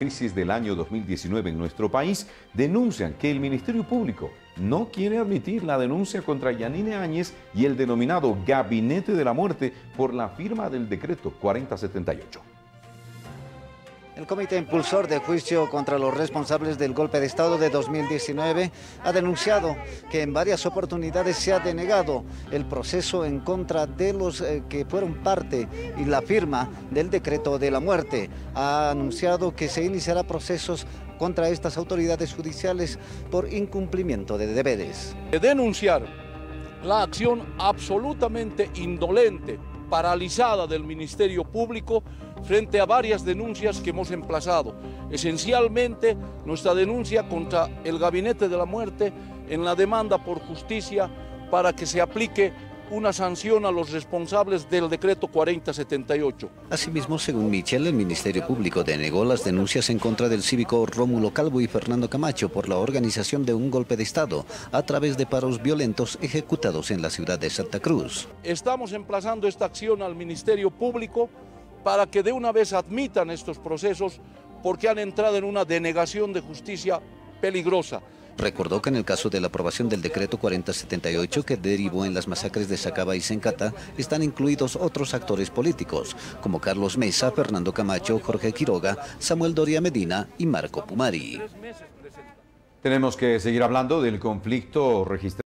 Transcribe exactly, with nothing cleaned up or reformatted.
Crisis del año dos mil diecinueve en nuestro país denuncian que el Ministerio Público no quiere admitir la denuncia contra Yanine Áñez y el denominado Gabinete de la Muerte por la firma del decreto cuarenta setenta y ocho. El comité impulsor de juicio contra los responsables del golpe de Estado de dos mil diecinueve ha denunciado que en varias oportunidades se ha denegado el proceso en contra de los eh, que fueron parte y la firma del decreto de la muerte. Ha anunciado que se iniciará procesos contra estas autoridades judiciales por incumplimiento de deberes. Denunciar la acción absolutamente indolente, paralizada del Ministerio Público frente a varias denuncias que hemos emplazado. Esencialmente, nuestra denuncia contra el Gabinete de la Muerte en la demanda por justicia para que se aplique una sanción a los responsables del decreto cuarenta setenta y ocho. Asimismo, según Michel, el Ministerio Público denegó las denuncias en contra del cívico Rómulo Calvo y Fernando Camacho por la organización de un golpe de Estado a través de paros violentos ejecutados en la ciudad de Santa Cruz. Estamos emplazando esta acción al Ministerio Público para que de una vez admitan estos procesos porque han entrado en una denegación de justicia peligrosa. Recordó que en el caso de la aprobación del decreto cuarenta setenta y ocho que derivó en las masacres de Sacaba y Sencata, están incluidos otros actores políticos, como Carlos Mesa, Fernando Camacho, Jorge Quiroga, Samuel Doria Medina y Marco Pumari. Tenemos que seguir hablando del conflicto registrado